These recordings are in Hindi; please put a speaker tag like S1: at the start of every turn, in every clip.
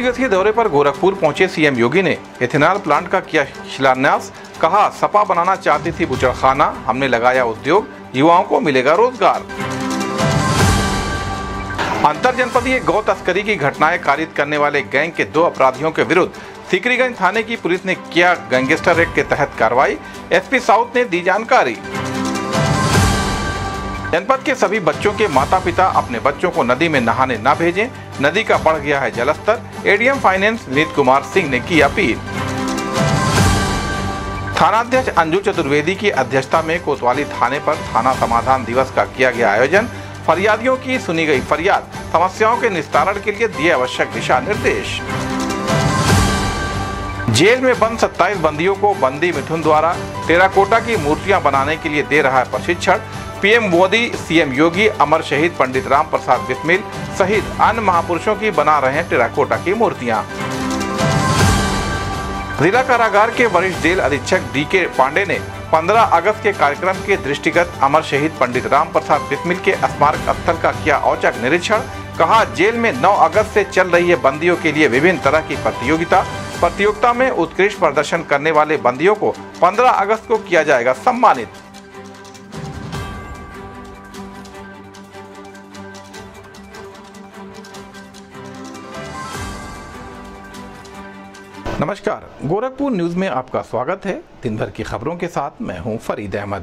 S1: दिवसीय दौरे पर गोरखपुर पहुंचे सीएम योगी ने इथेनॉल प्लांट का किया शिलान्यास। कहा, सपा बनाना चाहती थी बूचड़खाना, हमने लगाया उद्योग, युवाओं को मिलेगा रोजगार। अंतर जनपदीय गौ तस्करी की घटनाएं कारित करने वाले गैंग के 2 अपराधियों के विरुद्ध सिकरीगंज थाने की पुलिस ने किया गैंगस्टर एक्ट के तहत कार्रवाई। एसपी साउथ ने दी जानकारी। जनपद के सभी बच्चों के माता पिता अपने बच्चों को नदी में नहाने न भेजें, नदी का बढ़ गया है जलस्तर। एडीएम फाइनेंस विनीत कुमार सिंह ने की अपील। थानाध्यक्ष अंजू चतुर्वेदी की अध्यक्षता में कोतवाली थाने पर थाना समाधान दिवस का किया गया आयोजन। फरियादियों की सुनी गई फरियाद, समस्याओं के निस्तारण के लिए दिए आवश्यक दिशा निर्देश। जेल में बंद 27 बंदियों को बंदी मिथुन द्वारा टेराकोटा की मूर्तियां बनाने के लिए दे रहा है प्रशिक्षण। पीएम मोदी, सीएम योगी अमर शहीद पंडित राम प्रसाद बिस्मिल सहित अन्य महापुरुषों की बना रहे हैं टेराकोटा की मूर्तियां। जिला कारागार के वरिष्ठ जेल अधीक्षक डीके पांडे ने 15 अगस्त के कार्यक्रम के दृष्टिगत अमर शहीद पंडित राम प्रसाद बिस्मिल के स्मारक स्थल का किया औचक निरीक्षण। कहा, जेल में 9 अगस्त से चल रही है बंदियों के लिए विभिन्न तरह की प्रतियोगिता में उत्कृष्ट प्रदर्शन करने वाले बंदियों को 15 अगस्त को किया जाएगा सम्मानित। नमस्कार, गोरखपुर न्यूज में आपका स्वागत है। दिन भर की खबरों के साथ मैं हूं फरीद अहमद।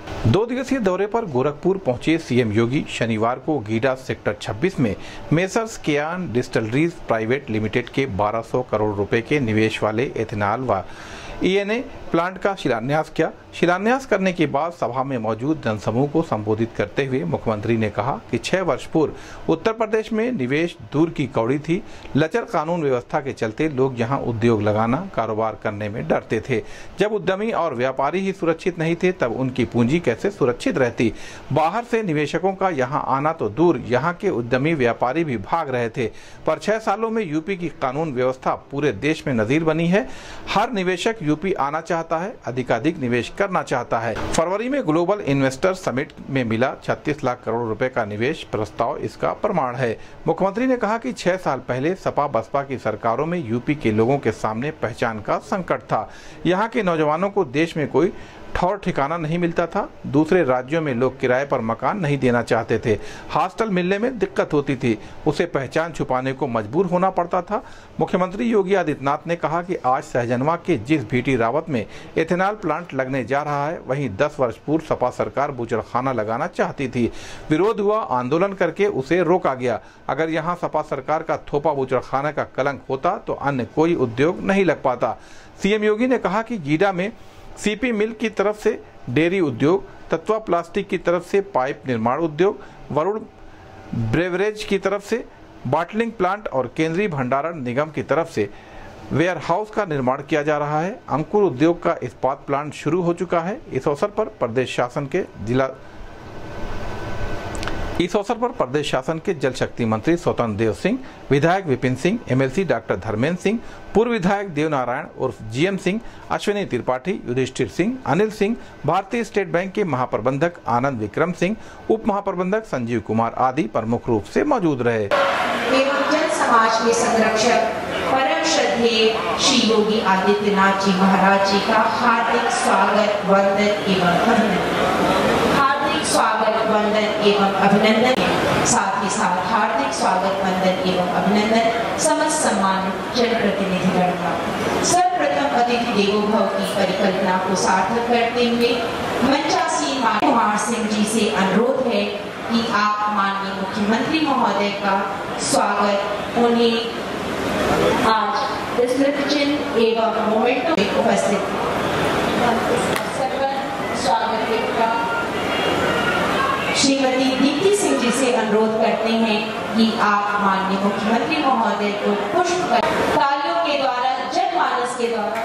S1: 2 दिवसीय दौरे पर गोरखपुर पहुंचे सीएम योगी शनिवार को गीडा सेक्टर 26 में messrs Keyan distilleries private limited के 1200 करोड़ रुपए के निवेश वाले इथेनॉल व ईएनए प्लांट का शिलान्यास किया। शिलान्यास करने के बाद सभा में मौजूद जनसमूह को संबोधित करते हुए मुख्यमंत्री ने कहा कि 6 वर्ष पूर्व उत्तर प्रदेश में निवेश दूर की कौड़ी थी। लचर कानून व्यवस्था के चलते लोग यहां उद्योग लगाना, कारोबार करने में डरते थे। जब उद्यमी और व्यापारी ही सुरक्षित नहीं थे तब उनकी पूंजी कैसे सुरक्षित रहती। बाहर से निवेशकों का यहाँ आना तो दूर, यहाँ के उद्यमी व्यापारी भी भाग रहे थे। पर 6 सालों में यूपी की कानून व्यवस्था पूरे देश में नजीर बनी है। हर निवेशक यूपी आना चाहता है, अधिकाधिक निवेश करना चाहता है। फरवरी में ग्लोबल इन्वेस्टर समिट में मिला 36 लाख करोड़ रुपए का निवेश प्रस्ताव इसका प्रमाण है। मुख्यमंत्री ने कहा कि 6 साल पहले सपा बसपा की सरकारों में यूपी के लोगों के सामने पहचान का संकट था। यहाँ के नौजवानों को देश में कोई ठौर ठिकाना नहीं मिलता था। दूसरे राज्यों में लोग किराए पर मकान नहीं देना चाहते थे। हॉस्टल मिलने में दिक्कत होती थी, उसे पहचान छुपाने को मजबूर होना पड़ता था। मुख्यमंत्री योगी आदित्यनाथ ने कहा कि आज सहजनवा के जिस भीटी रावत में इथेनॉल प्लांट लगने जा रहा है, वहीं 10 वर्ष पूर्व सपा सरकार बूचड़खाना लगाना चाहती थी। विरोध हुआ, आंदोलन करके उसे रोका गया। अगर यहाँ सपा सरकार का थोपा बूचड़खाना का कलंक होता तो अन्य कोई उद्योग नहीं लग पाता। सीएम योगी ने कहा कि गीडा में सीपी मिल की तरफ से डेयरी उद्योग, तत्वा प्लास्टिक की तरफ से पाइप निर्माण उद्योग, वरुण ब्रेवरेज की तरफ से बॉटलिंग प्लांट और केंद्रीय भंडारण निगम की तरफ से वेयर हाउस का निर्माण किया जा रहा है। अंकुर उद्योग का इस्पात प्लांट शुरू हो चुका है। इस अवसर पर प्रदेश शासन के जल शक्ति मंत्री स्वतंत्र देव सिंह, विधायक विपिन सिंह, एमएलसी डॉक्टर धर्मेंद्र सिंह, पूर्व विधायक देवनारायण उर्फ GM Singh, Ashwini Tripathi, Yudhishthir Singh, Anil Singh, Bharatiya state bank के महाप्रबंधक आनंद विक्रम सिंह, उप महाप्रबंधक संजीव कुमार आदि प्रमुख रूप से मौजूद रहे।
S2: एवं जन समाज के संरक्षक परम श्रद्धेय श्री योगी आदित्यनाथ जी महाराज जी का हार्दिक स्वागत, वंदन एवं अभिनंदन। साथ ही साथ हार्दिक स्वागत, वंदन एवं अभिनंदन समस्त सम्मानित जनप्रतिनिधिगण का। सर्वप्रथम अतिथि देवो भव की परिकल्पना को सार्थक करते हुए मंचासीन माननीय कुमार सिंह जी से अनुरोध है कि आप माननीय मुख्यमंत्री महोदय का स्वागत, उन्हें आज इस नृत्य चिन्ह एवं मोमेंटो में उपस्थित श्रीमती दीप्ति सिंह जी से अनुरोध करते हैं कि आप माननीय मुख्यमंत्री महोदय को पुष्प तालियों के द्वारा, जनमानस के द्वारा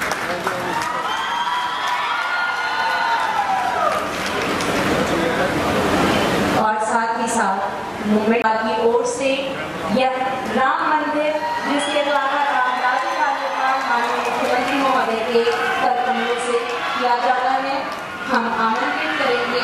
S2: और साथ ही साथ मूवमेंट की ओर से यह राम मंदिर जिसके द्वारा रामराज्य का निर्माण माननीय मुख्यमंत्री महोदय के कर्तव्यों से किया जाना है, हम आमंत्रित करेंगे।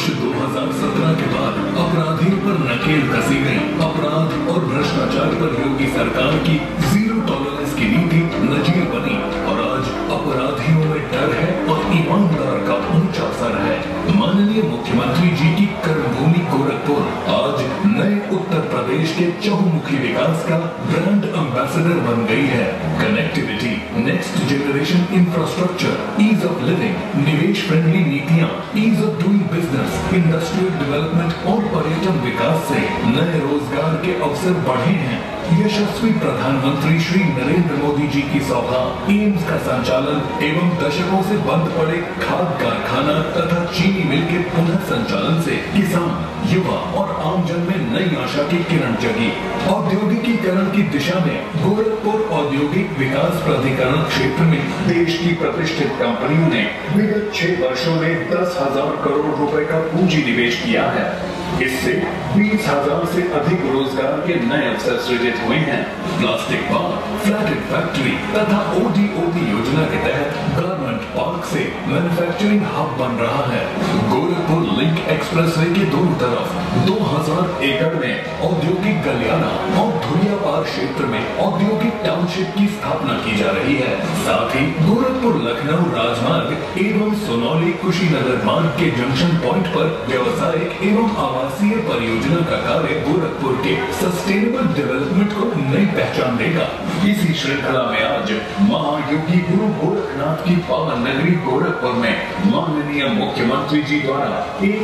S3: वर्ष 2017 के बाद अपराधियों पर नकेल कसी गई। अपराध और भ्रष्टाचार पर योगी सरकार की जीरो टॉलरेंस की नीति नजीर बनी और आज अपराधियों में डर है और ईमानदार का ऊंचा सर है। माननीय मुख्यमंत्री जी की कर्मभूमि गोरखपुर आज नए उत्तर प्रदेश के चहुमुखी विकास का ब्रांड एम्बेसडर बन गई है। Connectivity, next generation infrastructure, ease of living, निवेश फ्रेंडली नीतियाँ, ease of doing business, industrial development और पर्यटन विकास से नए रोजगार के अवसर बढ़े हैं। यशस्वी प्रधानमंत्री श्री नरेंद्र मोदी जी की सौगात, एम्स का संचालन एवं दशकों से बंद पड़े खाद कारखाना तथा चीनी मिल के पुनः संचालन से किसान, युवा और आमजन में नई आशा की किरण जगी। औद्योगिकीकरण की दिशा में गोरखपुर औद्योगिक विकास प्राधिकरण क्षेत्र में देश की प्रतिष्ठित कंपनियों ने विगत 6 वर्षों में 10,000 करोड़ रुपए का पूंजी निवेश किया है। इससे 20,000 से अधिक रोजगार के नए अवसर सृजित हुए हैं। प्लास्टिक पार्क, फ्लैटेड फैक्ट्री तथा ODOP योजना के तहत गारमेंट पार्क से मैन्युफैक्चरिंग हब बन रहा है। गोरखपुर लिंक एक्सप्रेसवे के दोनों तरफ 2000 एकड़ में औद्योगिक गलियारा और धुरियापार क्षेत्र में औद्योगिक टाउनशिप की स्थापना की जा रही है। साथ ही गोरखपुर लखनऊ राजमार्ग एवं सोनौली कुशीनगर मार्ग के जंक्शन पॉइंट पर व्यवसायिक एवं आवासीय परियोजना का कार्य गोरखपुर के सस्टेनेबल डेवलपमेंट को नई पहचान देगा। इसी श्रृंखला में आज महायोगी गुरु गोरखनाथ की पावन नगरी गोरखपुर में माननीय मुख्यमंत्री जी द्वारा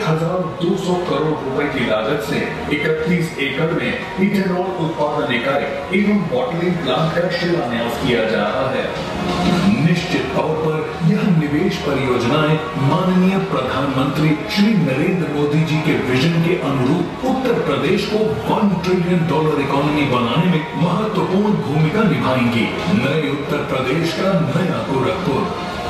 S3: 1,200 करोड़ रुपए की लागत से 31 एकड़ में इथेनॉल उत्पादन इकाई एवं बॉटलिंग प्लांट का शिलान्यास किया जा रहा है। निश्चित तौर पर यह निवेश परियोजनाएं माननीय प्रधानमंत्री श्री नरेंद्र मोदी जी के विजन के अनुरूप उत्तर प्रदेश को $1 ट्रिलियन इकोनॉमी बनाने में महत्वपूर्ण भूमिका निभाएंगी। नए उत्तर प्रदेश का नया गोरखपुर।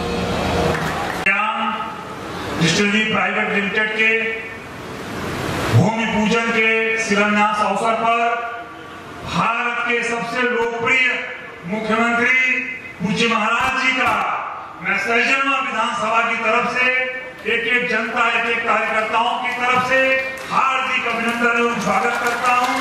S4: डिस्टिलरी प्राइवेट लिमिटेड के भूमि पूजन के शिलान्यास अवसर पर भारत के सबसे लोकप्रिय मुख्यमंत्री पूज्य महाराज जी का मैं सहजनवा विधानसभा की तरफ से एक जनता, एक कार्यकर्ताओं की तरफ से हार्दिक अभिनंदन एवं स्वागत करता हूं।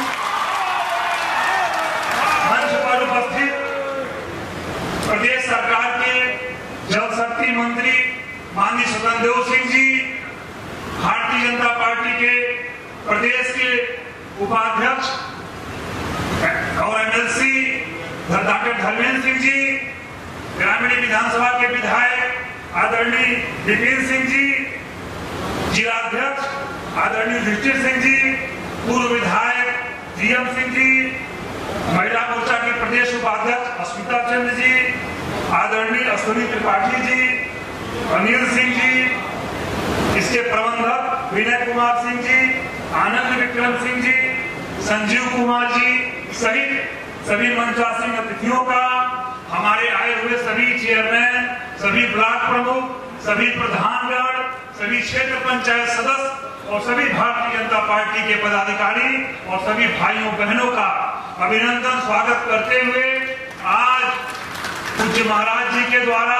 S4: मंच पर उपस्थित प्रदेश सरकार के जल शक्ति मंत्री माननीय स्वतंत्र देव सिंह जी, भारतीय जनता पार्टी के प्रदेश के उपाध्यक्ष और MLC डॉक्टर धर्मेंद्र सिंह जी, ग्रामीण विधानसभा के विधायक आदरणीय विपिन सिंह जी, जिलाध्यक्ष आदरणीय युधिष्ठिर सिंह जी, पूर्व विधायक GM सिंह जी, महिला मोर्चा के प्रदेश उपाध्यक्ष अस्मिता चंद्र जी, आदरणीय अश्विनी त्रिपाठी जी, अनिल सिंह जी, इसके प्रबंधक विनय कुमार सिंह जी, आनंद विक्रम सिंह जी, संजीव कुमार जी सहित सभी मंचासीन अतिथियों का, हमारे आए हुए सभी चेयरमैन, सभी ब्लॉक प्रमुख, सभी प्रधानगण, सभी क्षेत्र पंचायत सदस्य और सभी भारतीय जनता पार्टी के पदाधिकारी और सभी भाइयों बहनों का अभिनंदन स्वागत करते हुए आज पूज्य महाराज जी के द्वारा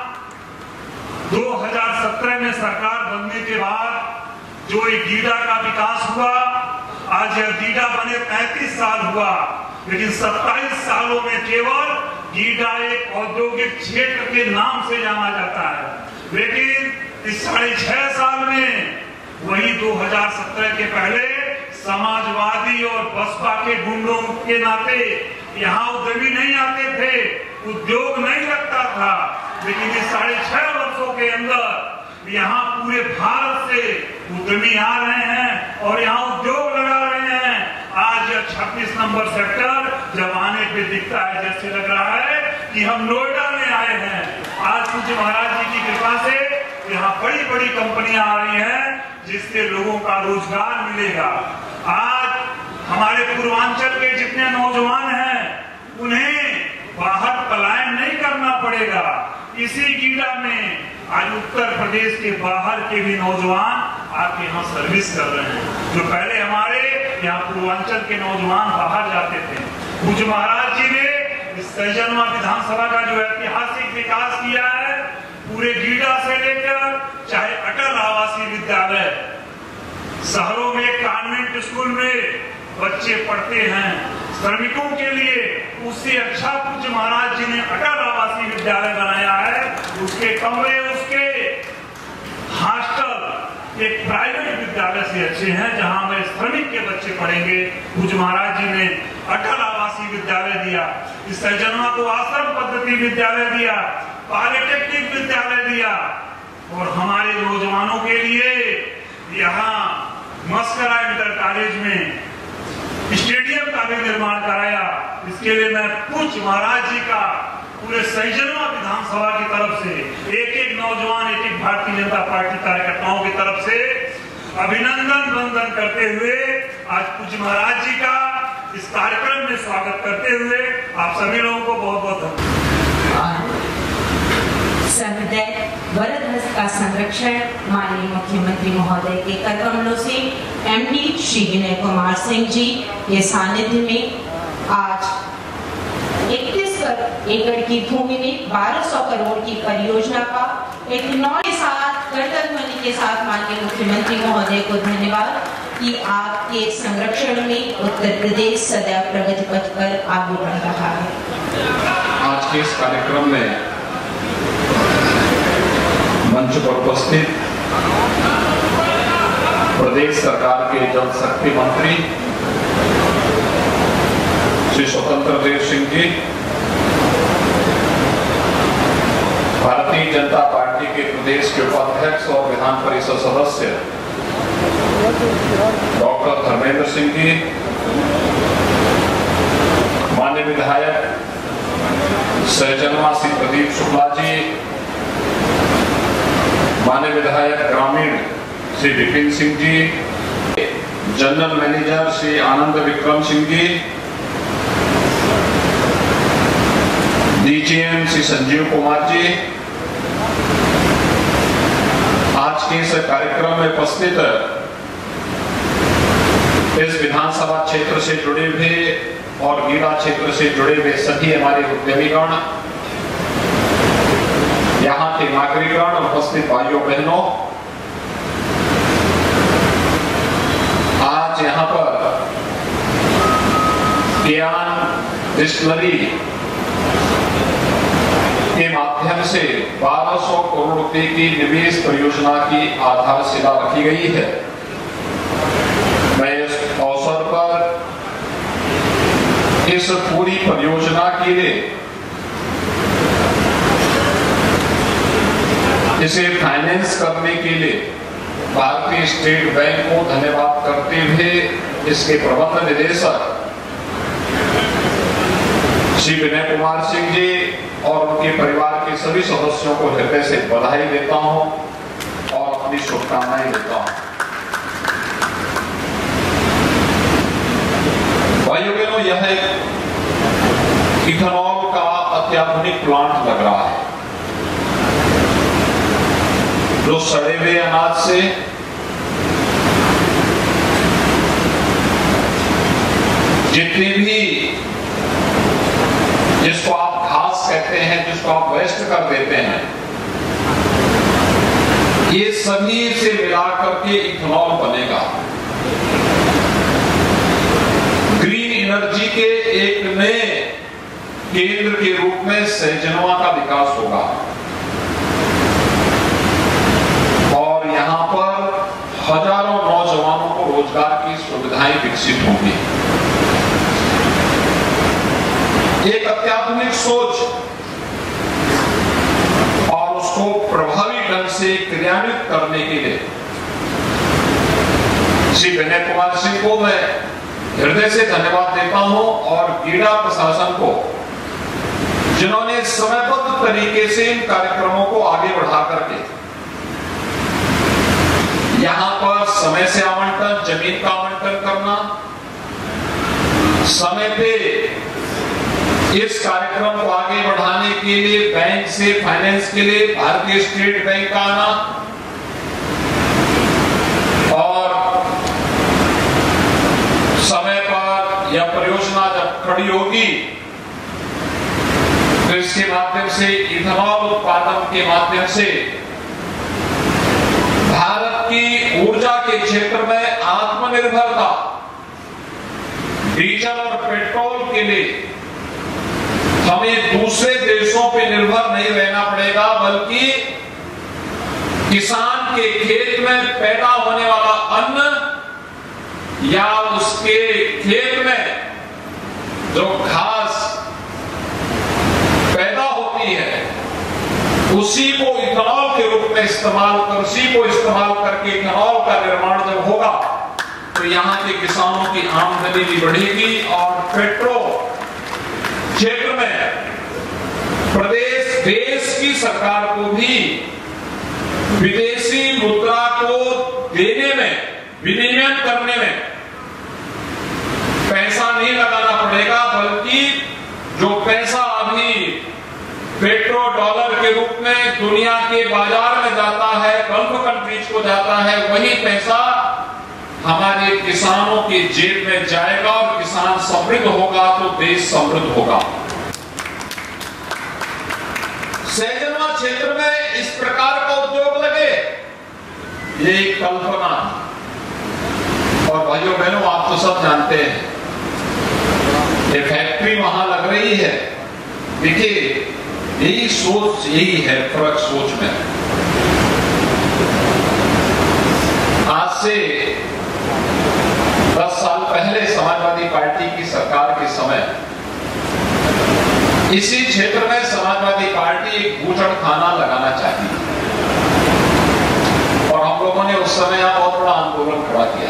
S4: 2017 में सरकार बनने के बाद जो एक गीडा का विकास हुआ, आज यह गीडा बने 35 साल हुआ, लेकिन 27 सालों में केवल गीडा एक औद्योगिक क्षेत्र के नाम से जाना जाता है। लेकिन इस 6.5 साल में वही 2017 के पहले समाजवादी और बसपा के गुंडों के नाते यहाँ उद्यमी नहीं आते थे, उद्योग नहीं लगता था, लेकिन इस 6.5 वर्षों के अंदर यहाँ पूरे भारत से उद्यमी आ रहे हैं और यहाँ उद्योग लगा रहे हैं। आज यह 36 नंबर सेक्टर जब आने पे दिखता है जैसे लग रहा है कि हम नोएडा में आए हैं। आज पूज्य महाराज जी की कृपा से यहाँ बड़ी बड़ी कंपनियां आ रही हैं, जिससे लोगों का रोजगार मिलेगा। आज हमारे पूर्वांचल के जितने नौजवान हैं उन्हें बाहर पलायन नहीं करना पड़ेगा। इसी गीडा में आज उत्तर प्रदेश के बाहर के भी नौजवान आके यहाँ सर्विस कर रहे हैं। जो पहले हमारे यहाँ पूर्वांचल के नौजवान बाहर जाते थे, पूज्य महाराज जी ने इस सहजनवा विधानसभा का जो ऐतिहासिक विकास किया है, पूरे गीडा से लेकर चाहे अटल आवासीय विद्यालय शहरों में कॉन्वेंट स्कूल में बच्चे पढ़ते हैं। श्रमिकों के लिए उससे अच्छा पूज्य महाराज जी ने अटल आवासीय विद्यालय बनाया है। उसके कमरे, उसके हॉस्टल एक प्राइवेट विद्यालय से अच्छे हैं, जहां में श्रमिक के बच्चे पढ़ेंगे। पूज्य महाराज जी ने अटल आवासीय विद्यालय दिया, इस सैजनवा को आश्रम पद्धति विद्यालय दिया, पॉलिटेक्निक विद्यालय दिया, और हमारे नौजवानों के लिए यहाँ मस्करा इंटर कॉलेज में स्टेडियम का भी निर्माण कराया। इसके लिए मैं पूज्य महाराज जी का पूरे सैजनवा विधानसभा की तरफ से एक नौजवान, एक भारतीय जनता पार्टी कार्यकर्ताओं की तरफ से अभिनंदन वंदन करते हुए आज पूज्य महाराज जी का इस कार्यक्रम में स्वागत करते हुए आप सभी लोगों को बहुत बहुत धन्यवाद।
S2: सहृदय वरद हस्त का संरक्षण माननीय मुख्यमंत्री महोदय के कर कमलों से एमडी श्री विनय कुमार सिंह जी के सानिध्य में आज 31 एकड़ की भूमि में 1200 करोड़ की परियोजना का एक नौ के साथ कर्तव्य के साथ माननीय मुख्यमंत्री महोदय को धन्यवाद कि आपके संरक्षण में उत्तर प्रदेश सदैव प्रगति पथ पर आगे बढ़ रहा है।
S5: आज के इस कार्यक्रम में मंच पर उपस्थित प्रदेश सरकार के जल शक्ति मंत्री श्री स्वतंत्र देव सिंह जी, भारतीय जनता पार्टी के प्रदेश के उपाध्यक्ष और विधान परिषद सदस्य डॉक्टर धर्मेंद्र सिंह जी, माननीय विधायक सैजनवा श्री प्रदीप शुक्ला जी, माननीय विधायक ग्रामीण Shri Vipin Singh ji, general manager Shri Anand Vikram Singh ji, DGM Shri Sanjeev Kumar ji, आज के इस कार्यक्रम में उपस्थित इस विधानसभा क्षेत्र से जुड़े हुए और गीला क्षेत्र से जुड़े हुए सभी हमारे उद्यमीगण, यहाँ के नागरिकगण, उपस्थित भाइयों बहनों, आज यहाँ पर ज्ञान डिस्टिलरी के माध्यम से 1200 करोड़ रुपए की निवेश परियोजना की आधारशिला रखी गई है। मैं इस अवसर पर इस पूरी परियोजना के लिए इसे फाइनेंस करने के लिए भारतीय स्टेट बैंक को धन्यवाद करते हुए इसके प्रबंध निदेशक श्री विनय कुमार सिंह जी और उनके परिवार के सभी सदस्यों को हृदय से बधाई देता हूं और अपनी शुभकामनाएं देता हूं। भाइयों बहनों, यह एक इथेनॉल का अत्याधुनिक प्लांट लग रहा है जो सड़े हुए अनाज से जितनी भी, जिसको आप घास कहते हैं, जिसको आप वेस्ट कर देते हैं, ये सभी से मिलाकर के इथेनॉल बनेगा। ग्रीन एनर्जी के एक नए केंद्र के रूप में सैजनवा का विकास होगा और यहाँ पर हजारों नौजवानों को रोजगार की सुविधाएं विकसित होंगी। एक अत्याधुनिक सोच और उसको प्रभावी ढंग से क्रियान्वित करने के लिए श्री विनय कुमार सिंह को मैं हृदय से धन्यवाद देता हूं और गीडा प्रशासन को, जिन्होंने समयबद्ध तरीके से इन कार्यक्रमों को आगे बढ़ा करके यहाँ पर समय से आवंटन, जमीन का आवंटन करना, समय पे इस कार्यक्रम को आगे बढ़ाने के लिए बैंक से फाइनेंस के लिए भारतीय स्टेट बैंक का आना और समय पर यह परियोजना जब खड़ी होगी तो इसके माध्यम से इथेनॉल उत्पादन के माध्यम से भारत की ऊर्जा के क्षेत्र में आत्मनिर्भरता, डीजल और पेट्रोल के लिए हमें दूसरे देशों पे निर्भर नहीं रहना पड़ेगा, बल्कि किसान के खेत में पैदा होने वाला अन्न या उसके खेत में जो घास पैदा होती है उसी को इथेनॉल के रूप में इस्तेमाल करके इथेनॉल का निर्माण जब होगा तो यहाँ के किसानों की आमदनी भी बढ़ेगी और पेट्रोल क्षेत्र में देश की सरकार को भी विदेशी मुद्रा को देने में, विनिमय करने में पैसा नहीं लगाना पड़ेगा, बल्कि जो पैसा अभी पेट्रो डॉलर के रूप में दुनिया के बाजार में जाता है, गल्फ कंट्रीज को जाता है, वही पैसा हमारे किसानों की जेब में जाएगा और किसान समृद्ध होगा तो देश समृद्ध होगा। सहजनवा क्षेत्र में इस प्रकार का उद्योग लगे, ये एक कल्पना है। और भाइयों बहनों, आप तो सब जानते हैं ये फैक्ट्री वहां लग रही है। देखिए, यही सोच, यही है फर्क सोच में। आज से 10 साल पहले समाजवादी पार्टी की सरकार के समय इसी क्षेत्र में समाजवादी पार्टी एक बूचड़खाना लगाना चाहती थी और हम लोगों ने उस समय यहां बहुत बड़ा आंदोलन खड़ा किया।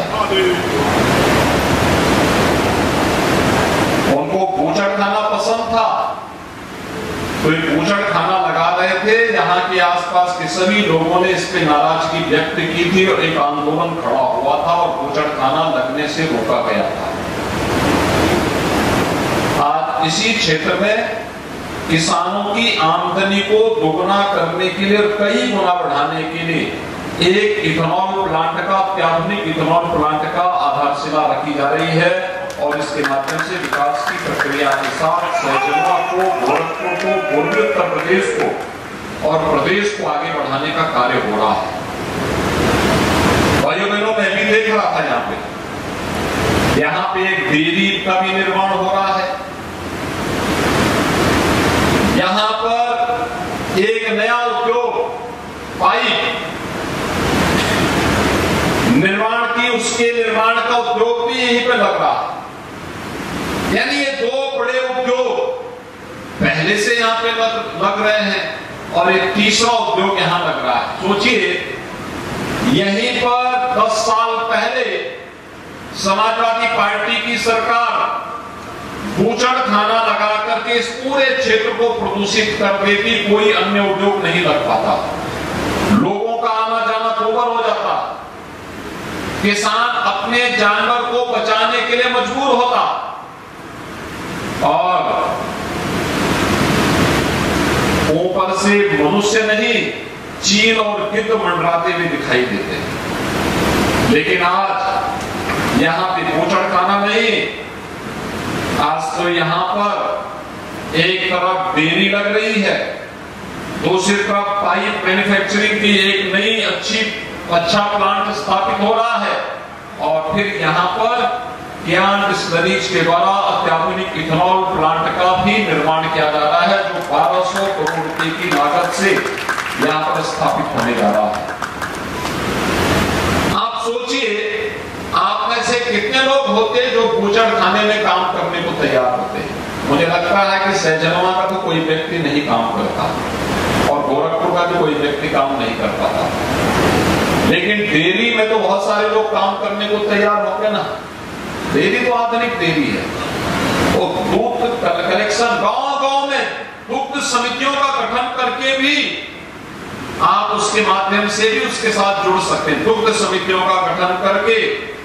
S5: उनको बूचड़खाना पसंद था तो एक बूचड़खाना लगा रहे थे। यहाँ के आसपास के सभी लोगों ने इस पे नाराजगी व्यक्त की थी और एक आंदोलन खड़ा हुआ था और बूचड़खाना लगने से रोका गया था। आज इसी क्षेत्र में किसानों की आमदनी को दोगुना करने के लिए, कई गुना बढ़ाने के लिए एक इथेनॉल प्लांट का, अत्याधुनिक इथेनॉल प्लांट का आधारशिला रखी जा रही है और इसके माध्यम से विकास की प्रक्रिया के साथ सहजनवा को, गोरखपुर को, पूर्वी उत्तर प्रदेश को और प्रदेश को आगे बढ़ाने का कार्य हो रहा है। भाइयों बहनों, मैं भी देख रहा था यहाँ पे एक डेयरी का भी निर्माण हो रहा है। यहाँ पर एक नया उद्योग पाइप निर्माण की, उसके निर्माण का उद्योग भी यहीं पे लग रहा है। यानी ये दो बड़े उद्योग पहले से यहाँ पे लग रहे हैं और एक तीसरा उद्योग यहाँ लग रहा है। सोचिए, यहीं पर 10 साल पहले समाजवादी पार्टी की सरकार बूचड़खाना लगा करके इस पूरे क्षेत्र को प्रदूषित कर देती, कोई अन्य उद्योग नहीं लग पाता, लोगों का आना जाना दूभर हो जाता, किसान अपने जानवर को बचाने के लिए मजबूर होता और ऊपर से मनुष्य नहीं, चील और गिद्ध मंडराते हुए दिखाई देते। लेकिन आज यहाँ पे बूचड़खाना नहीं, आज तो यहाँ पर एक तरफ डेयरी लग रही है, दूसरी तरफ पाइप मैन्युफैक्चरिंग की एक नई अच्छा प्लांट स्थापित हो रहा है और फिर यहाँ पर ज्ञान डिस्टिलरीज के द्वारा अत्याधुनिक इथेनॉल प्लांट का भी निर्माण किया जा रहा है, जो 1200 करोड़ रुपए की लागत से यहाँ पर स्थापित होने जा रहा है। आप सोचिए, आप में से कितने लोग होते जो बूचड़खाने में काम करने को तैयार होते? मुझे लगता है कि सहजनवा का तो कोई व्यक्ति नहीं काम करता और गोरखपुर का भी कोई व्यक्ति काम नहीं कर पाता, लेकिन डेयरी में तो बहुत सारे लोग काम करने को तैयार होंगे ना। डेयरी तो आधुनिक डेयरी है, वो दुग्ध कलेक्शन गांव-गांव में दुग्ध समितियों का गठन करके भी आप उसके माध्यम से भी उसके साथ जुड़ सकते हैं। दुग्ध समितियों का गठन करके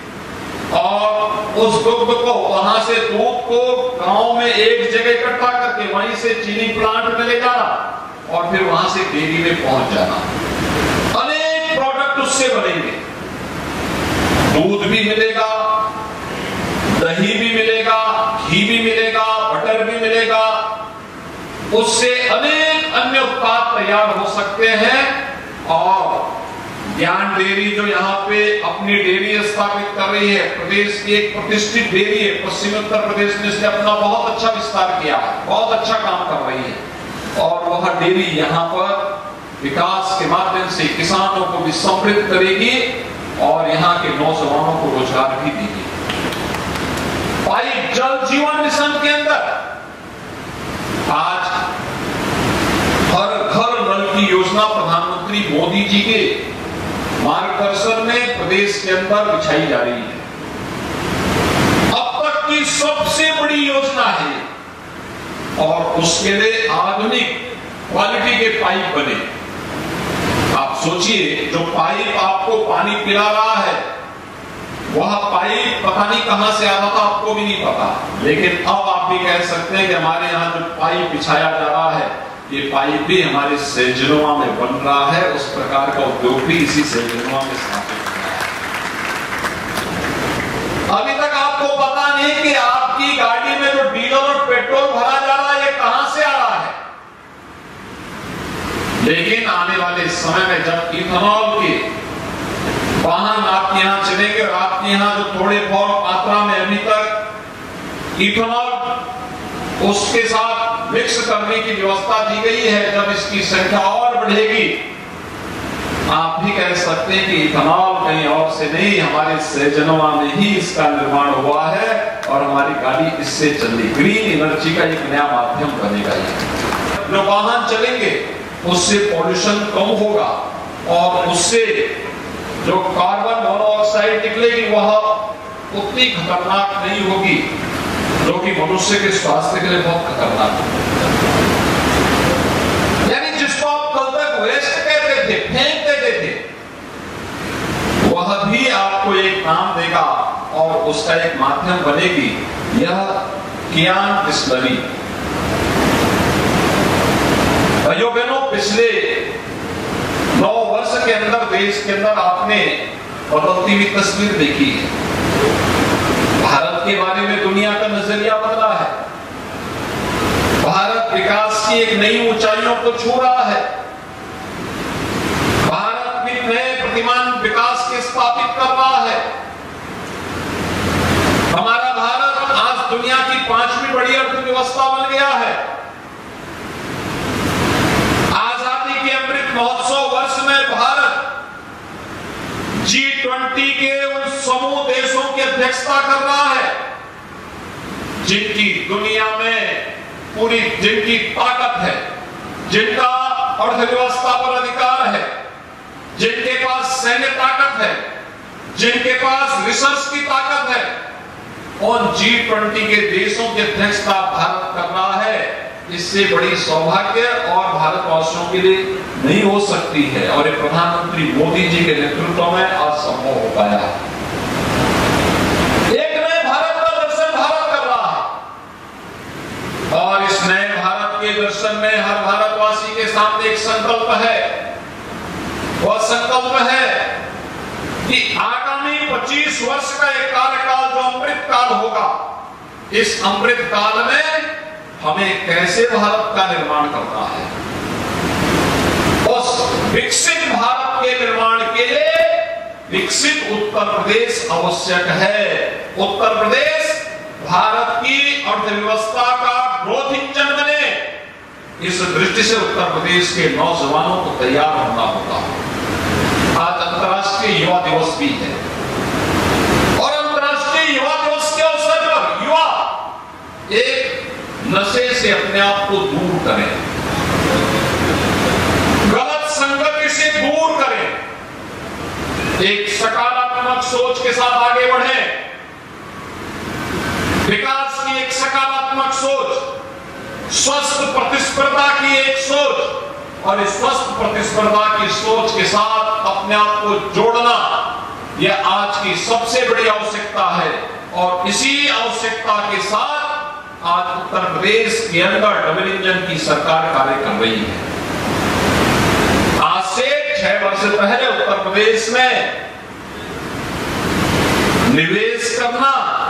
S5: और उस दुग्ध को, वहां से दूध को गांव में एक जगह इकट्ठा करके वहीं से चीनी प्लांट में ले जाना और फिर वहां से डेयरी में पहुंच जाना। अनेक प्रोडक्ट उससे बनेंगे, दूध भी मिलेगा, दही भी मिलेगा, घी भी मिलेगा, बटर भी मिलेगा, उससे अनेक अन्य उत्पाद तैयार हो सकते हैं और ज्ञान डेयरी जो यहाँ पे अपनी डेयरी स्थापित कर रही है, प्रदेश की एक प्रतिष्ठित डेयरी है, पश्चिमी उत्तर प्रदेश ने इसने अपना बहुत अच्छा विस्तार किया है, बहुत अच्छा काम कर रही है। और वह डेयरी यहाँ पर विकास के माध्यम से किसानों को भी समृद्ध करेगी और यहाँ के नौजवानों को रोजगार भी देगी। पाइप जल जीवन मिशन के अंदर आज हर घर नल की योजना प्रधानमंत्री मोदी जी के मार्गदर्शन में प्रदेश के अंदर बिछाई जा रही है। अब तक की सबसे बड़ी योजना है और उसके लिए आधुनिक क्वालिटी के पाइप बने। आप सोचिए, जो पाइप आपको पानी पिला रहा है वह पाइप पता नहीं कहां से आता था, आपको भी नहीं पता, लेकिन अब आप भी कह सकते हैं कि हमारे यहाँ जो पाइप बिछाया जा रहा है ये पाइप भी हमारे सेजनुआ में बन रहा है। उस प्रकार का उद्योग भी इसी सेजनुआ में स्थापित हो रहा है। अभी तक आपको पता नहीं कि आपकी गाड़ी में जो डीजल और पेट्रोल भरा जा रहा है ये कहां से आ रहा है, लेकिन आने वाले समय में जब इथेनॉल के वाहन आपके यहां चलेंगे और आपके यहां जो थोड़े बहुत मात्रा में अभी तक इथेनॉल उसके साथ मिक्स करने की व्यवस्था दी गई है, जब इसकी संख्या और बढ़ेगी आप भी कह सकते हैं कि इथेनॉल कहीं और से नहीं, हमारे सेजनुआ में ही इसका निर्माण हुआ है और हमारी गाड़ी इससे चली। ग्रीन एनर्जी का एक नया माध्यम बनेगा। जो वाहन चलेंगे उससे पॉल्यूशन कम होगा और उससे जो कार्बन मोनोऑक्साइड निकलेगी वह उतनी खतरनाक नहीं होगी, जो कि मनुष्य के स्वास्थ्य के लिए बहुत खतरनाक है। यानी जिसको आप कल तक वेस्ट कहते थे, फेंक देते थे, वह भी आपको एक नाम देगा और उसका एक माध्यम बनेगी, यह कियान डिस्टिलरी। भाइयों बहनों, पिछले 9 वर्ष के अंदर देश के अंदर आपने बदलती हुई तस्वीर देखी है। भारत के बारे में दुनिया का नजरिया बदला है। भारत विकास की एक नई ऊंचाइयों को छू रहा है। भारत भी नए प्रतिमान विकास के स्थापित कर रहा है। हमारा भारत आज दुनिया की 5वीं बड़ी अर्थव्यवस्था बन गया है। आजादी के अमृत महोत्सव वर्ष में भारत G20 के उन समूह देशों की अध्यक्षता कर रहा है जिनकी दुनिया में पूरी जिनकी ताकत है, जिनका अर्थव्यवस्था पर अधिकार है, जिनके पास सैन्य ताकत है, जिनके पास रिसर्च की ताकत है, उन G20 के देशों की अध्यक्षता भारत कर रहा है। इससे बड़ी सौभाग्य और भारतवासियों के लिए नहीं हो सकती है और ये प्रधानमंत्री मोदी जी के नेतृत्व में आज संभव हो पाया है। एक नए भारत का दर्शन भारत कर रहा है और इस नए भारत के दर्शन में हर भारतवासी के सामने एक संकल्प है। वह संकल्प है कि आगामी 25 वर्ष का एक कार्यकाल जो अमृत काल होगा, इस अमृत काल में हमें कैसे भारत का निर्माण करना है। उस विकसित भारत के निर्माण के लिए विकसित उत्तर प्रदेश आवश्यक है। उत्तर प्रदेश भारत की अर्थव्यवस्था का ग्रोथ इंजन बने, इस दृष्टि से उत्तर प्रदेश के नौजवानों को तैयार होना होगा। आज अंतर्राष्ट्रीय युवा दिवस भी है और अंतर्राष्ट्रीय युवा दिवस के अवसर पर युवा एक नशे से अपने आप को दूर करें, गलत संगति से दूर करें, एक सकारात्मक सोच के साथ आगे बढ़ें। विकास की एक सकारात्मक सोच, स्वस्थ प्रतिस्पर्धा की एक सोच और इस स्वस्थ प्रतिस्पर्धा की सोच के साथ अपने आप को जोड़ना, यह आज की सबसे बड़ी आवश्यकता है। और इसी आवश्यकता के साथ आज उत्तर प्रदेश के अंदर डबल इंजन की सरकार कार्य कर रही है। आज से 6 वर्ष पहले उत्तर प्रदेश में निवेश करना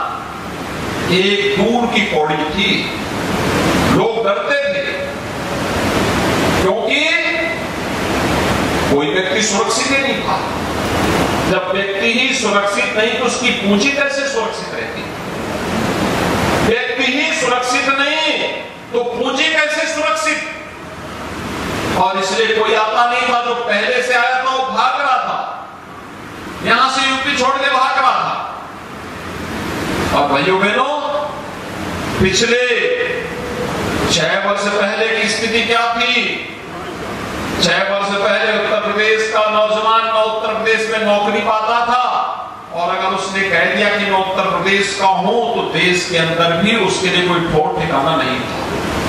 S5: एक दूर की पौड़ी थी। लोग डरते थे क्योंकि कोई व्यक्ति सुरक्षित ही नहीं था। जब व्यक्ति ही सुरक्षित नहीं तो उसकी पूंजी कैसे सुरक्षित रहती? व्यक्ति ही सुरक्षित नहीं तो पूंजी कैसे सुरक्षित? और इसलिए कोई आता नहीं था, जो पहले से आया था वो भाग रहा था, यहां से यूपी छोड़ के भाग रहा था। और भाइयों बहनों, पिछले 6 वर्ष पहले की स्थिति क्या थी? 6 वर्ष पहले उत्तर प्रदेश का नौजवान उत्तर प्रदेश में नौकरी पाता था, और अगर उसने कह दिया कि मैं उत्तर प्रदेश का हूं तो देश के अंदर भी उसके लिए कोई ठोर ठिकाना नहीं था।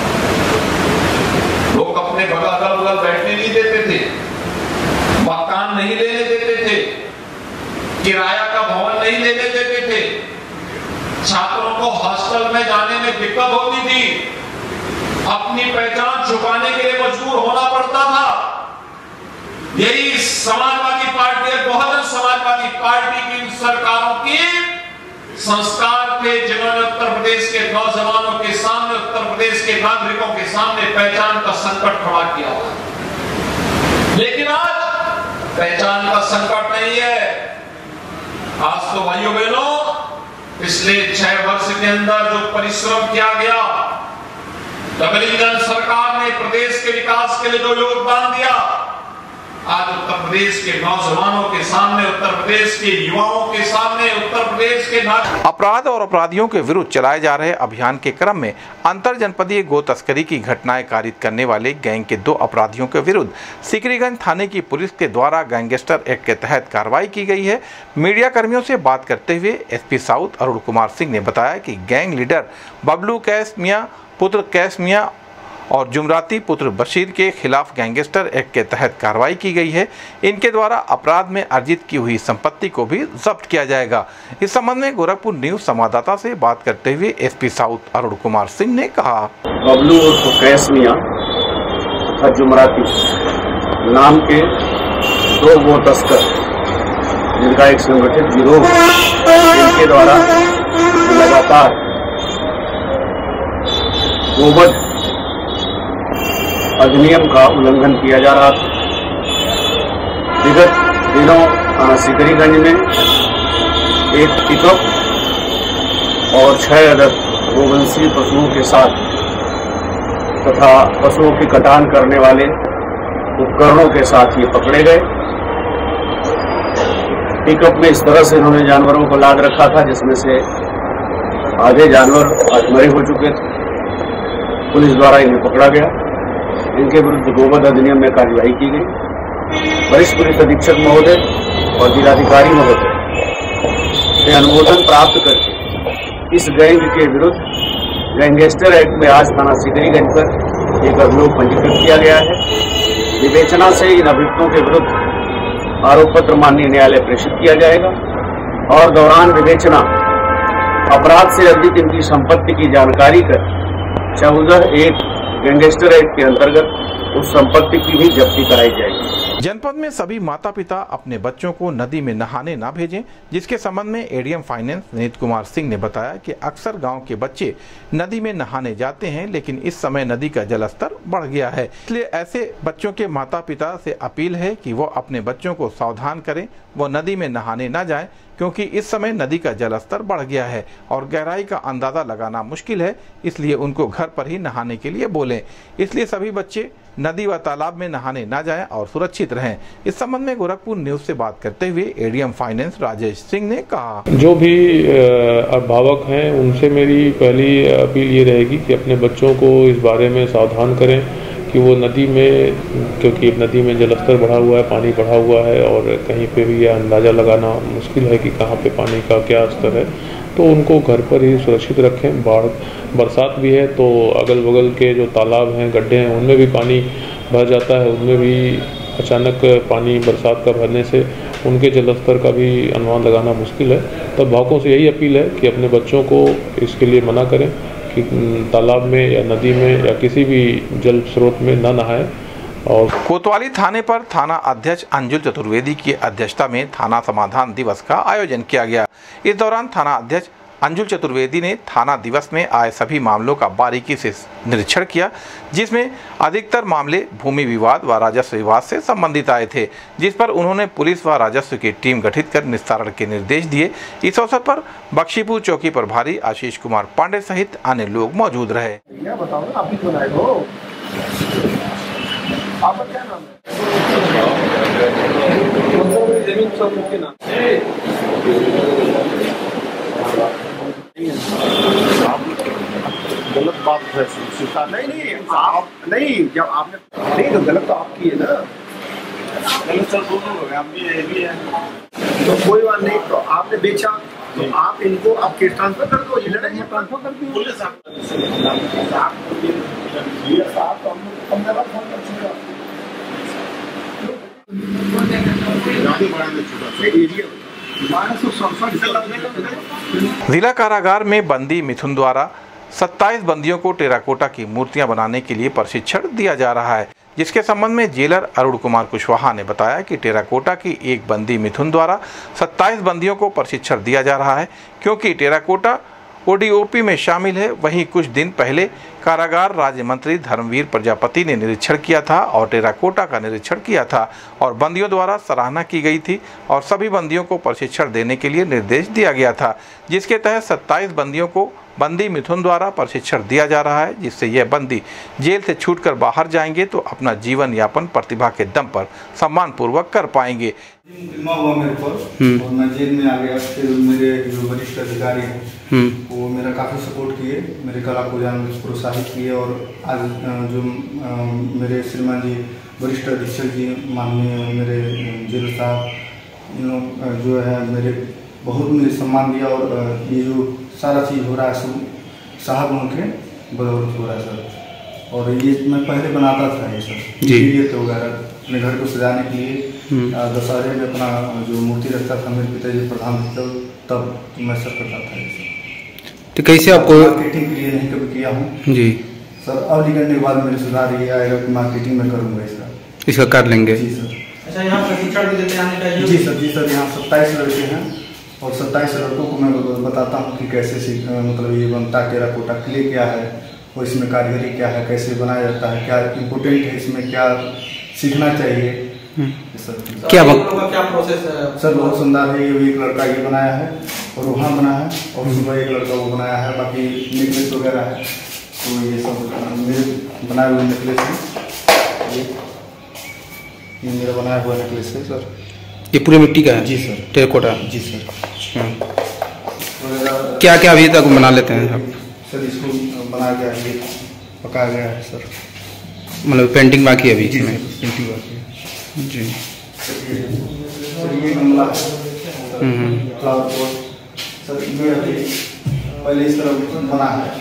S5: लोग अपने अगल बगल बैठने नहीं देते थे, मकान नहीं लेने देते थे, किराया का भवन नहीं लेने देते थे, छात्रों को हॉस्टल में जाने में दिक्कत होती थी, अपनी पहचान छुपाने के लिए मजबूर होना पड़ता था। यही समाजवादी पार्टी और बहुजन समाजवादी पार्टी की सरकारों की संस्कार थे, जिन्होंने उत्तर प्रदेश के नौजवानों के सामने, उत्तर प्रदेश के नागरिकों के सामने पहचान का संकट खड़ा किया। लेकिन आज पहचान का संकट नहीं है। आज तो भाइयों बहनों, पिछले 6 वर्ष के अंदर जो परिश्रम किया गया, डबल इंजन सरकार ने प्रदेश के विकास के लिए जो योगदान दिया, आज उत्तर प्रदेश के नौजवानों के सामने, उत्तर प्रदेश के युवाओं के सामने, उत्तर प्रदेश के
S1: अपराध और अपराधियों के विरुद्ध चलाए जा रहे अभियान के क्रम में अंतर जनपदीय गो तस्करी की घटनाएं कारित करने वाले गैंग के 2 अपराधियों के विरुद्ध सिकरीगंज थाने की पुलिस के द्वारा गैंगस्टर एक्ट के तहत कार्रवाई की गई है। मीडिया कर्मियों से बात करते हुए एसपी साउथ अरुण कुमार सिंह ने बताया कि गैंग लीडर बबलू कैस मियां पुत्र कैस मियां और जुमराती पुत्र बशीर के खिलाफ गैंगस्टर एक्ट के तहत कार्रवाई की गई है। इनके द्वारा अपराध में अर्जित की हुई संपत्ति को भी जब्त किया जाएगा। इस संबंध में गोरखपुर न्यूज संवाददाता से बात करते हुए एसपी साउथ अरुण कुमार सिंह ने कहा,
S6: बबलू और कैस मियां तथा जुमराती नाम के 2 गो तस्कर, जिनका एक संगठित गिरोह, इनके द्वारा लगातार गोवध अधिनियम का उल्लंघन किया जा रहा था। विगत दिनों सिकरीगंज में एक पिकअप और 6 अदद गोवंशीय पशुओं के साथ तथा पशुओं की कटान करने वाले उपकरणों के साथ ये पकड़े गए। पिकअप में इस तरह से इन्होंने जानवरों को लाद रखा था जिसमें से आधे जानवर आज मरे हो चुके थे। पुलिस द्वारा इन्हें पकड़ा गया। इनके विरुद्ध गोवध अधिनियम में कार्रवाई की गई। वरिष्ठ पुलिस अधीक्षक महोदय और जिलाधिकारी महोदय ने अनुमोदन प्राप्त करके इस गैंग के विरुद्ध गैंगस्टर एक्ट में आज थाना सिकरीगंज पर एक अभियोग पंजीकृत किया गया है। विवेचना से इन अभियुक्तों के विरुद्ध आरोप पत्र माननीय न्यायालय प्रेषित किया जाएगा और दौरान विवेचना अपराध से अर्जित इनकी संपत्ति की जानकारी कर 14(1) गैंगस्टर एक्ट के अंतर्गत उस संपत्ति की भी जब्ती कराई जाएगी।
S1: जनपद में सभी माता पिता अपने बच्चों को नदी में नहाने ना भेजें, जिसके संबंध में एडीएम फाइनेंस नीत कुमार सिंह ने बताया कि अक्सर गांव के बच्चे नदी में नहाने जाते हैं, लेकिन इस समय नदी का जलस्तर बढ़ गया है। इसलिए ऐसे बच्चों के माता पिता से अपील है कि वो अपने बच्चों को सावधान करें, वो नदी में नहाने ना जाएं, क्योंकि इस समय नदी का जलस्तर बढ़ गया है और गहराई का अंदाजा लगाना मुश्किल है। इसलिए उनको घर पर ही नहाने के लिए बोलें। इसलिए सभी बच्चे नदी व तालाब में नहाने ना जाएं और सुरक्षित रहें। इस संबंध में गोरखपुर न्यूज से बात करते हुए एडीएम फाइनेंस राजेश सिंह ने कहा,
S7: जो भी अभिभावक हैं उनसे मेरी पहली अपील ये रहेगी कि अपने बच्चों को इस बारे में सावधान करें कि वो नदी में, क्योंकि नदी में जलस्तर बढ़ा हुआ है, पानी बढ़ा हुआ है और कहीं पे भी यह अंदाज़ा लगाना मुश्किल है कि कहाँ पे पानी का क्या स्तर है, तो उनको घर पर ही सुरक्षित रखें। बरसात भी है तो अगल बगल के जो तालाब हैं, गड्ढे हैं, उनमें भी पानी भर जाता है। उनमें भी अचानक पानी बरसात का भरने से उनके जलस्तर का भी अनुमान लगाना मुश्किल है। तो अभिभावकों से यही अपील है कि अपने बच्चों को इसके लिए मना करें कि तालाब में या नदी में या किसी भी जल स्रोत में न नहाएं। और
S1: कोतवाली थाने पर थाना अध्यक्ष अंजुल चतुर्वेदी की अध्यक्षता में थाना समाधान दिवस का आयोजन किया गया। इस दौरान थाना अध्यक्ष अंजुल चतुर्वेदी ने थाना दिवस में आए सभी मामलों का बारीकी से निरीक्षण किया, जिसमें अधिकतर मामले भूमि विवाद व राजस्व विवाद से संबंधित आए थे, जिस पर उन्होंने पुलिस व राजस्व की टीम गठित कर निस्तारण के निर्देश दिए। इस अवसर पर बख्शीपुर चौकी प्रभारी आशीष कुमार पांडे सहित अन्य लोग मौजूद रहे।
S8: आपका क्या नाम है? जमीन सब के नाम गलत बात है। नहीं आप नहीं, जब आपने नहीं तो गलत तो आपकी है ना, गलत सर दोनों हो गए, आप भी है तो कोई बात नहीं। तो आपने बेचा तो आप इनको आप केस ट्रांसफर कर दो, लड़ाई ट्रांसफर कर दी पुलिस
S1: जिला कारागार में बंदी मिथुन द्वारा 27 बंदियों को टेराकोटा की मूर्तियां बनाने के लिए प्रशिक्षण दिया जा रहा है, जिसके संबंध में जेलर अरुण कुमार कुशवाहा ने बताया कि टेराकोटा की एक बंदी मिथुन द्वारा 27 बंदियों को प्रशिक्षण दिया जा रहा है, क्योंकि टेराकोटा ओडीओपी में शामिल है। वहीं कुछ दिन पहले कारागार राज्य मंत्री धर्मवीर प्रजापति ने निरीक्षण किया था और टेराकोटा का निरीक्षण किया था और बंदियों द्वारा सराहना की गई थी और सभी बंदियों को प्रशिक्षण देने के लिए निर्देश दिया गया था, जिसके तहत 27 बंदियों को बंदी मिथुन द्वारा प्रशिक्षण दिया जा रहा है, जिससे यह बंदी जेल से छूटकर बाहर जाएंगे तो अपना जीवन यापन प्रतिभा के दम पर सम्मान पूर्वक कर पाएंगे।
S9: हुआ मेरे पर और मैं जेल में आ गया। फिर मेरे जो वरिष्ठ अधिकारी हैं वो मेरा काफ़ी सपोर्ट किए, मेरे कला को जानने प्रोत्साहित किए और आज जो मेरे श्रीमान जी वरिष्ठ अधीक्षक जी माननीय मेरे जेल साहब जो है मेरे बहुत मुझे सम्मान दिया और ये जो सारा चीज़ हो रहा है सब साहब उनके बदौलत हो रहा है सर। और ये मैं पहले बनाता था ये सब तो वगैरह अपने घर को सजाने के लिए दशहरे में अपना जो मूर्ति रखता था मेरे पिताजी प्रधान तब मैं सब करता था ये सब।
S10: तो कैसे आपको
S9: मार्केटिंग के लिए नहीं कभी किया हूँ
S10: जी
S9: सर। अब निकलने के बाद मेरे सुधार ये आएगा कि मार्केटिंग में करूँगा
S10: इसका कर लेंगे
S9: जी सर।
S8: अच्छा, यहाँ प्रशिक्षण भी देते हैं?
S9: जी सर यहाँ 27 लड़के हैं और 27 लड़कों को मैं बताता हूँ कि कैसे मतलब ये बनता है, टेराकोटा क्ले क्या है और इसमें कारीगरी क्या है, कैसे बनाया जाता है, क्या इम्पोर्टेंट है, इसमें क्या सीखना चाहिए सर।
S8: क्या प्रोसेस है
S9: सर? बहुत सुंदर है। ये एक लड़का ये बनाया है और वहाँ बना है और सुबह एक लड़का वो बनाया है, बाकी नेकलेस वगैरह है तो ये सब मेरे बनाए हुए नेकलेस हैं। ये मेरा बनाया हुआ नेकलेस है सर।
S10: ये पूरे मिट्टी का है?
S9: जी सर।
S10: टेराकोटा?
S9: जी सर।
S10: क्या क्या अभी तक बना लेते हैं आप?
S9: सर इसको बनाया गया है, पकाया गया है सर।
S10: मतलब पेंटिंग बाकी है अभी इसमें?
S9: पेंटिंग बाकी है
S10: जी।
S9: सर ये गमला है फ्लावर पॉट सर, ये अभी पहले इस तरह बना है।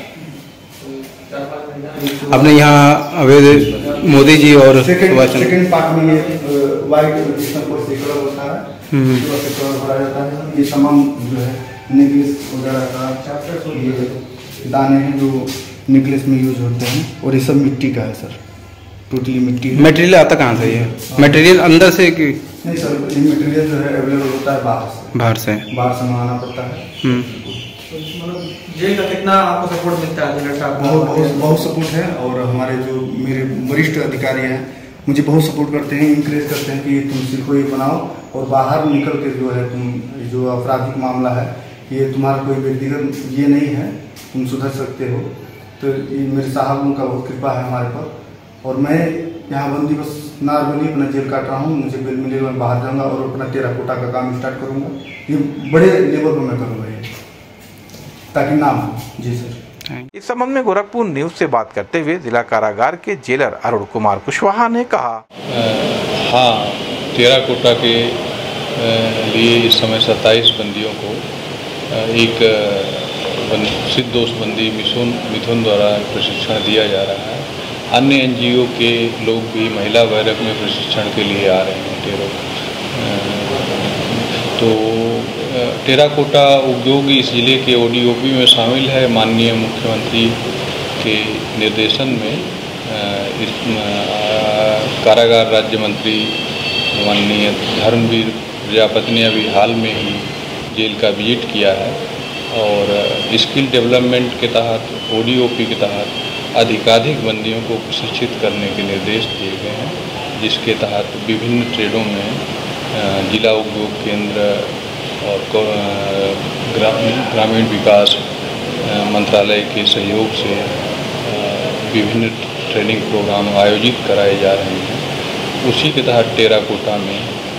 S10: आपने यहाँ अवैध मोदी जी और
S9: सेकंड पार्ट में ये वाइट जिसमें कोई कलर होता है कलर भरा जाता है। ये तमाम जो है नेकलेस वगैरह का ये दाने हैं जो नेकलेस में यूज होते हैं और ये सब मिट्टी का है सर, टोटली मिट्टी है।
S10: मटेरियल आता कहाँ से? ये मटेरियल अंदर से कि
S9: नहीं सर? ये मटेरियल जो है अवेलेबल होता है बाहर से मंगाना पड़ता है।
S8: जेल का कितना आपको सपोर्ट मिलता है?
S9: बहुत सपोर्ट है और हमारे जो मेरे वरिष्ठ अधिकारी हैं मुझे बहुत सपोर्ट करते हैं, इंकरेज करते हैं कि तुम सीखो ये बनाओ और बाहर निकल के जो है तुम जो आपराधिक मामला है ये तुम्हारा कोई व्यक्तिगत ये नहीं है, तुम सुधर सकते हो। तो ये मेरे साहब का बहुत कृपा है हमारे पर और मैं यहाँ बंदी बस नॉर्मली अपना जेल काट रहा हूँ। मुझे बेल मिले मैं बाहर जाऊँगा और अपना टेराकोटा का काम स्टार्ट करूँगा। ये बड़े लेवल पर मैं करूँगा ये ताकि नाम हो। जी सर।
S1: इस संबंध में गोरखपुर न्यूज से बात करते हुए जिला कारागार के जेलर अरुण कुमार कुशवाहा ने कहा,
S11: हाँ, टेराकोटा के लिए इस समय 27 बंदियों को एक सिद्धोष बंदी मिथुन द्वारा प्रशिक्षण दिया जा रहा है। अन्य एनजीओ के लोग भी महिला बैरक में प्रशिक्षण के लिए आ रहे हैं। तो टेराकोटा उद्योग इस जिले के ओडीओपी में शामिल है। माननीय मुख्यमंत्री के निर्देशन में इस कारागार राज्य मंत्री माननीय धर्मवीर प्रजापति ने अभी हाल में ही जेल का विजिट किया है और स्किल डेवलपमेंट के तहत ODOP के तहत अधिकाधिक बंदियों को प्रशिक्षित करने के निर्देश दिए गए हैं, जिसके तहत विभिन्न ट्रेडों में जिला उद्योग केंद्र और ग्रामीण विकास मंत्रालय के सहयोग से विभिन्न ट्रेनिंग प्रोग्राम आयोजित कराए जा रहे हैं। उसी के तहत टेराकोटा में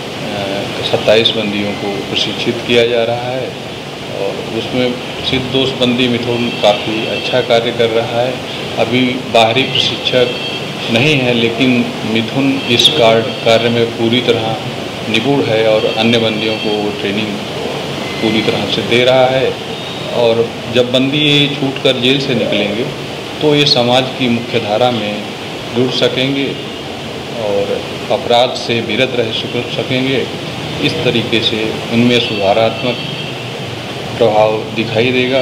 S11: 27 बंदियों को प्रशिक्षित किया जा रहा है और उसमें सिद्ध दोस्त बंदी मिथुन काफ़ी अच्छा कार्य कर रहा है। अभी बाहरी प्रशिक्षक नहीं है, लेकिन मिथुन इस कार्य में पूरी तरह निपुण है और अन्य बंदियों को ट्रेनिंग पूरी तरह से दे रहा है। और जब बंदी छूटकर जेल से निकलेंगे तो ये समाज की मुख्य धारा में जुड़ सकेंगे और अपराध से विरत रह सकेंगे। इस तरीके से उनमें सुधारात्मक प्रभाव दिखाई देगा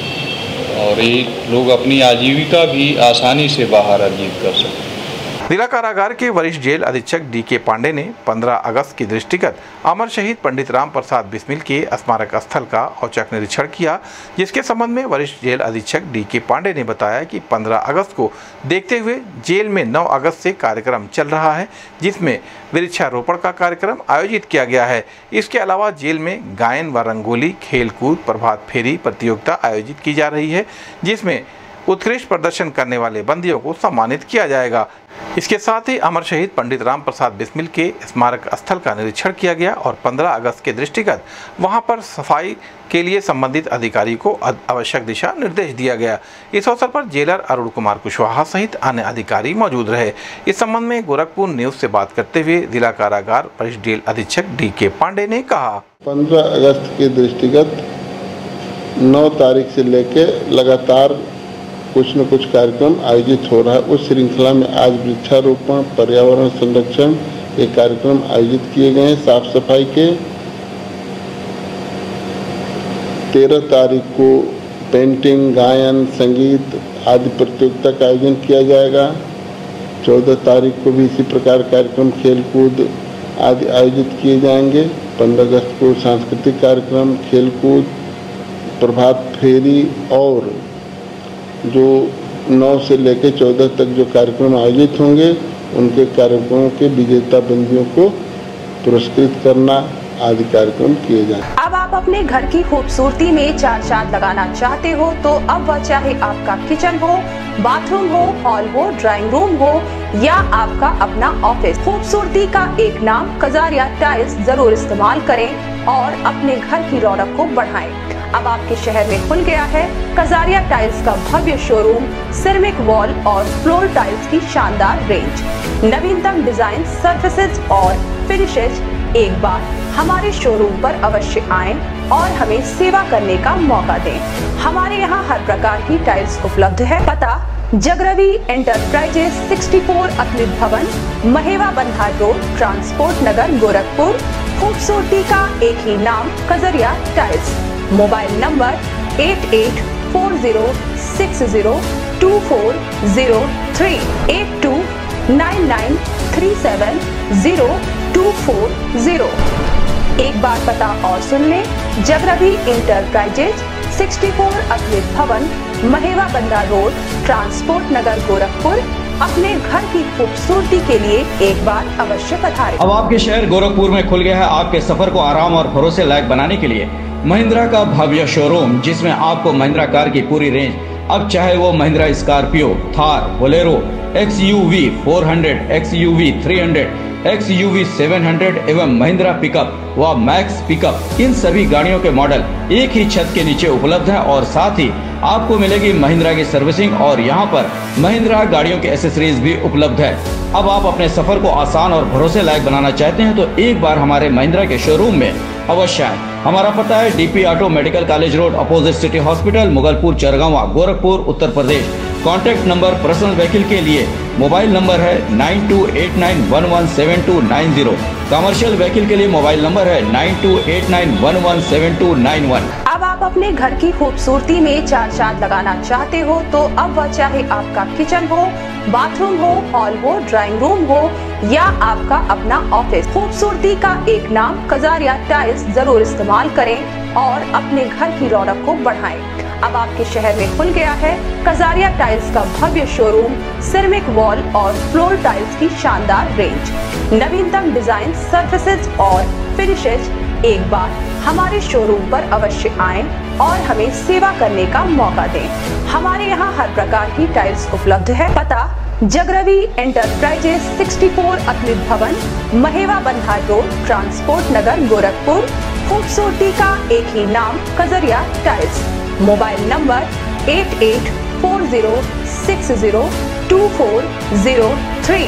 S11: और ये लोग अपनी आजीविका भी आसानी से बाहर अर्जित कर सकते हैं।
S1: जिला कारागार के वरिष्ठ जेल अधीक्षक DK पांडे ने 15 अगस्त के दृष्टिगत अमर शहीद पंडित राम प्रसाद बिस्मिल के स्मारक स्थल का औचक निरीक्षण किया, जिसके संबंध में वरिष्ठ जेल अधीक्षक DK पांडे ने बताया कि 15 अगस्त को देखते हुए जेल में 9 अगस्त से कार्यक्रम चल रहा है, जिसमें वृक्षारोपण का कार्यक्रम आयोजित किया गया है। इसके अलावा जेल में गायन व रंगोली, खेलकूद, प्रभात फेरी प्रतियोगिता आयोजित की जा रही है, जिसमें उत्कृष्ट प्रदर्शन करने वाले बंदियों को सम्मानित किया जाएगा। इसके साथ ही अमर शहीद पंडित राम प्रसाद बिस्मिल के स्मारक स्थल का निरीक्षण किया गया और 15 अगस्त के दृष्टिगत वहां पर सफाई के लिए संबंधित अधिकारी को आवश्यक दिशा निर्देश दिया गया। इस अवसर पर जेलर अरुण कुमार कुशवाहा सहित अन्य अधिकारी मौजूद रहे। इस संबंध में गोरखपुर न्यूज से बात करते हुए जिला कारागार वरिष्ठ जेल अधीक्षक DK पांडे ने कहा,
S12: 15 अगस्त के दृष्टिगत 9 तारीख से लेकर लगातार कुछ न कुछ कार्यक्रम आयोजित हो रहा है। उस श्रृंखला में आज वृक्षारोपण, पर्यावरण संरक्षण के कार्यक्रम आयोजित किए गए हैं। साफ सफाई के 13 तारीख को पेंटिंग, गायन, संगीत आदि प्रतियोगिता का आयोजन किया जाएगा। 14 तारीख को भी इसी प्रकार कार्यक्रम, खेलकूद आदि आयोजित किए जाएंगे। 15 अगस्त को सांस्कृतिक कार्यक्रम, खेलकूद, प्रभात फेरी और जो 9 से लेकर 14 तक जो कार्यक्रम आयोजित होंगे, उनके कार्यक्रमों के विजेता बंदियों को पुरस्कृत करना आदि कार्यक्रम किए जाएं।
S13: अब आप अपने घर की खूबसूरती में चार चांद लगाना चाहते हो तो अब वह चाहे आपका किचन हो, बाथरूम हो, हॉल हो, ड्राइंग रूम हो या आपका अपना ऑफिस, खूबसूरती का एक नाम कजारिया टाइल्स जरूर इस्तेमाल करें और अपने घर की रौनक को बढ़ाएं। अब आपके शहर में खुल गया है कजारिया टाइल्स का भव्य शोरूम, सिरेमिक वॉल और फ्लोर टाइल्स की शानदार रेंज, नवीनतम डिजाइन, सर्फेसेज और फिनिशेज। एक बार हमारे शोरूम पर अवश्य आएं और हमें सेवा करने का मौका दें। हमारे यहाँ हर प्रकार की टाइल्स उपलब्ध है। पता जगरवी enterprises 64 Akhil Bhavan, Maheva Bandhar road, transport Nagar, Gorakhpur. खूबसूरती का एक ही नाम कजारिया टाइल्स। Mobile number 8840602403 8299370240। एक बार पता और सुन लें, जगरवी इंटरप्राइजेज 64 अखिल भवन, महेवा बंदा रोड, ट्रांसपोर्ट नगर, गोरखपुर। अपने घर की खूबसूरती के लिए एक बार अवश्य पधारें।
S14: अब आपके शहर गोरखपुर में खुल गया है आपके सफर को आराम और भरोसे लायक बनाने के लिए महिंद्रा का भव्य शोरूम, जिसमें आपको महिंद्रा कार की पूरी रेंज, अब चाहे वो Mahindra Scorpio, Thar, Bolero, XUV 400, XUV 300, XUV 700 एवं महिंद्रा पिकअप व मैक्स पिकअप, इन सभी गाड़ियों के मॉडल एक ही छत के नीचे उपलब्ध हैं और साथ ही आपको मिलेगी महिंद्रा की सर्विसिंग और यहाँ पर महिंद्रा गाड़ियों के एसेसरीज भी उपलब्ध है। अब आप अपने सफर को आसान और भरोसे लायक बनाना चाहते हैं तो एक बार हमारे महिंद्रा के शोरूम में अवश्य आए। हमारा पता है DP auto medical college road, opposite city hospital, Mughalpur, Chargawa, Gorakhpur, Uttar Pradesh. Contact number personal vehicle के लिए मोबाइल नंबर है 9289117290। कमर्शियल व्हीकल के लिए मोबाइल नंबर है 9289117291।
S13: अब आप अपने घर की खूबसूरती में चार चांद लगाना चाहते हो तो अब वह चाहे आपका किचन हो, बाथरूम हो, हॉल हो, ड्राइंग रूम हो या आपका अपना ऑफिस, खूबसूरती का एक नाम कजारिया टाइल्स जरूर इस्तेमाल करें और अपने घर की रौनक को बढ़ाएं। अब आपके शहर में खुल गया है कजारिया टाइल्स का भव्य शोरूम, सिरेमिक वॉल और फ्लोर टाइल्स की शानदार रेंज, नवीनतम डिजाइन, सर्फेसेज और फिनिशेज। एक बार हमारे शोरूम पर अवश्य आएं और हमें सेवा करने का मौका दें। हमारे यहाँ हर प्रकार की टाइल्स उपलब्ध है। पता जगरवी enterprises 64 Akhil Bhavan, Maheva Bandhar road, transport Nagar, Gorakhpur. खूबसूरती का एक ही नाम, कजरिया टाइल्स। Mobile number 8840602403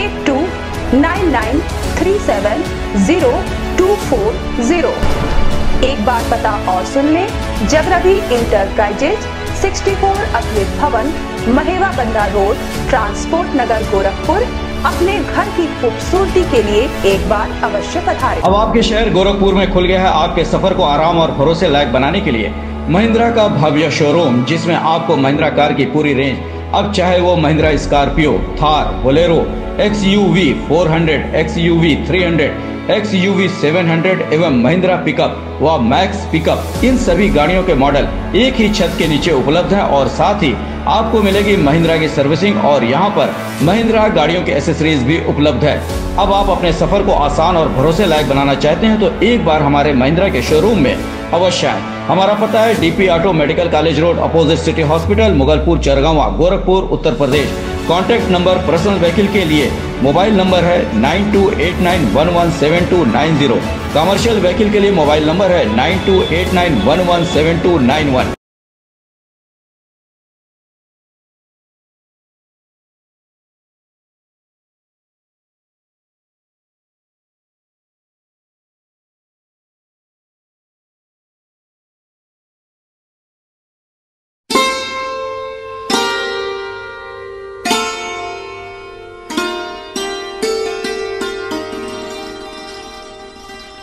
S13: 8299370240। एक बार पता और सुन लें, जगरवी enterprises 64 Akhil Bhavan, Maheva Bandhar road, transport Nagar, Gorakhpur. अपने घर की खूबसूरती के लिए एक बार अवश्य पधारें।
S14: अब आपके शहर गोरखपुर में खुल गया है आपके सफर को आराम और भरोसे लायक बनाने के लिए महिंद्रा का भव्य शोरूम, जिसमें आपको महिंद्रा कार की पूरी रेंज, अब चाहे वो Mahindra Scorpio, Thar, Bolero, XUV 400, XUV 300, XUV 700 एवं महिंद्रा पिकअप व मैक्स पिकअप, इन सभी गाड़ियों के मॉडल एक ही छत के नीचे उपलब्ध हैं और साथ ही आपको मिलेगी महिंद्रा की सर्विसिंग और यहाँ पर महिंद्रा गाड़ियों की एसेसरीज भी उपलब्ध है। अब आप अपने सफर को आसान और भरोसे लायक बनाना चाहते हैं तो एक बार हमारे महिंद्रा के शोरूम में अवश्य आएं। हमारा पता है DP auto medical college road, opposite city hospital, Mughalpur, Chargawan, Gorakhpur, Uttar Pradesh. Contact number personal vehicle के लिए मोबाइल नंबर है 9289117290। कमर्शियल व्हीकल के लिए मोबाइल नंबर है 9289117291।